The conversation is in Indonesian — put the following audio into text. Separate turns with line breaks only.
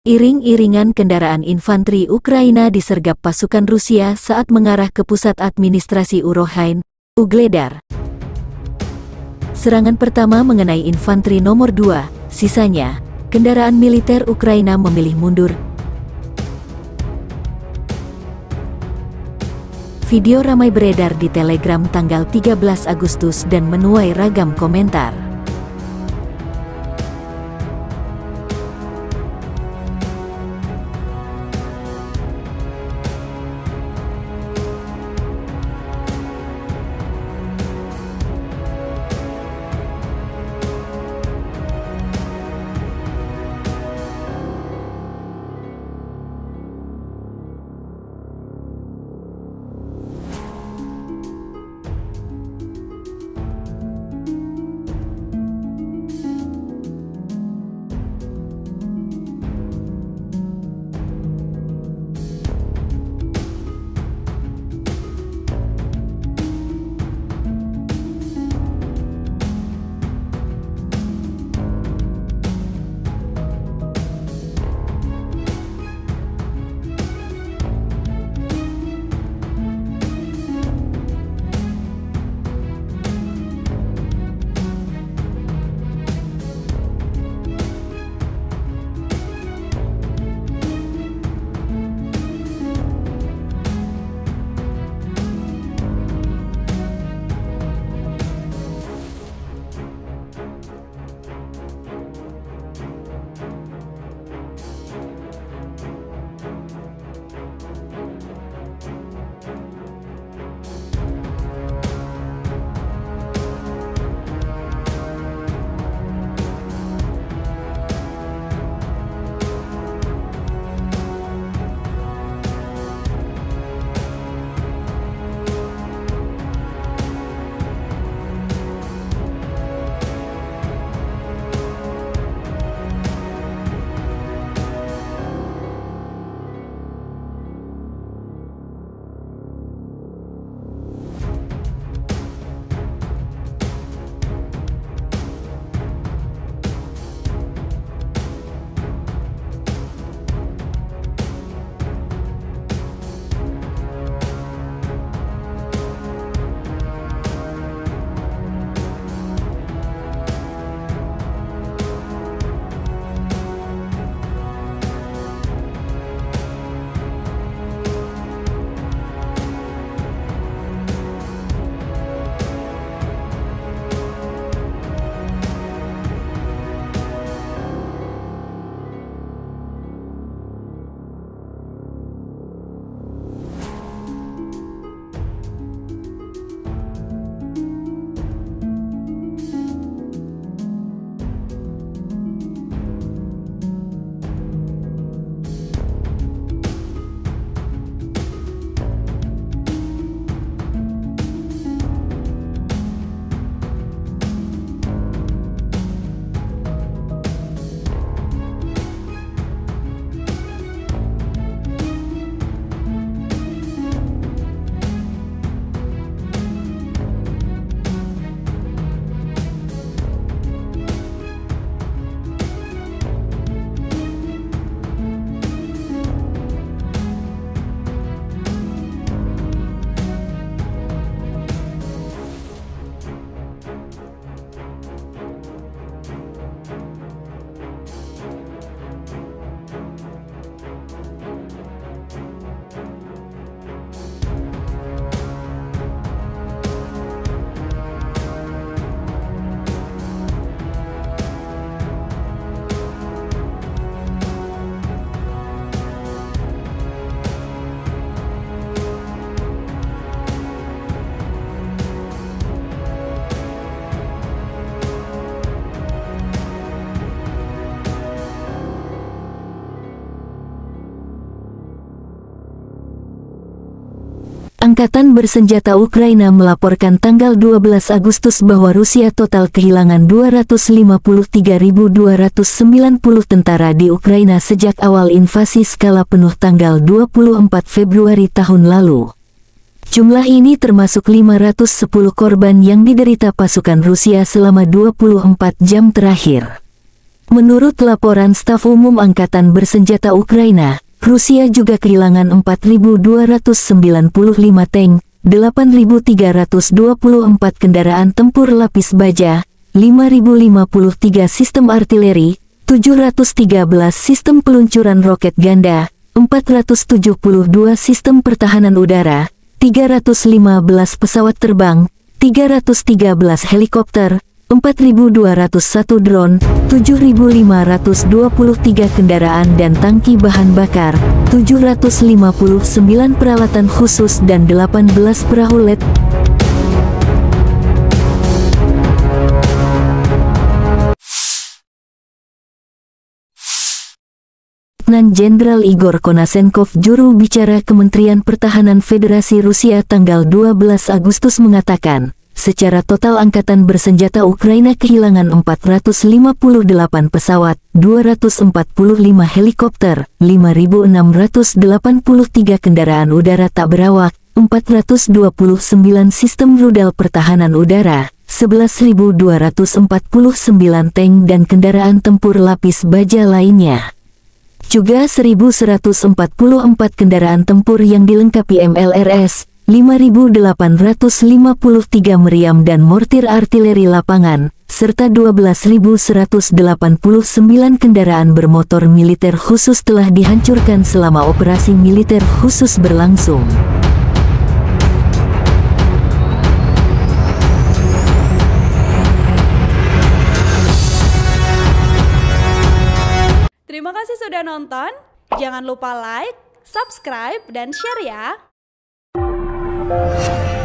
Iring-iringan kendaraan infanteri Ukraina disergap pasukan Rusia saat mengarah ke pusat administrasi Urohain, Ugledar. Serangan pertama mengenai infanteri nomor 2, sisanya, kendaraan militer Ukraina memilih mundur. Video ramai beredar di Telegram tanggal 13 Agustus dan menuai ragam komentar. Angkatan bersenjata Ukraina melaporkan tanggal 12 Agustus bahwa Rusia total kehilangan 253.290 tentara di Ukraina sejak awal invasi skala penuh tanggal 24 Februari tahun lalu. Jumlah ini termasuk 510 korban yang diderita pasukan Rusia selama 24 jam terakhir. Menurut laporan Staf Umum Angkatan Bersenjata Ukraina, Rusia juga kehilangan 4.295 tank, 8.324 kendaraan tempur lapis baja, 5.053 sistem artileri, 713 sistem peluncuran roket ganda, 472 sistem pertahanan udara, 315 pesawat terbang, 313 helikopter, 4.201 drone, 7.523 kendaraan dan tangki bahan bakar, 759 peralatan khusus dan 18 perahu let. Letnan Jenderal Igor Konasenkov, juru bicara Kementerian Pertahanan Federasi Rusia tanggal 12 Agustus mengatakan, secara total Angkatan Bersenjata Ukraina kehilangan 458 pesawat, 245 helikopter, 5.683 kendaraan udara tak berawak, 429 sistem rudal pertahanan udara, 11.249 tank dan kendaraan tempur lapis baja lainnya. Juga 1.144 kendaraan tempur yang dilengkapi MLRS, 5.853 meriam dan mortir artileri lapangan, serta 12.189 kendaraan bermotor militer khusus telah dihancurkan selama operasi militer khusus berlangsung.
Terima kasih sudah nonton, jangan lupa like, subscribe, dan share ya!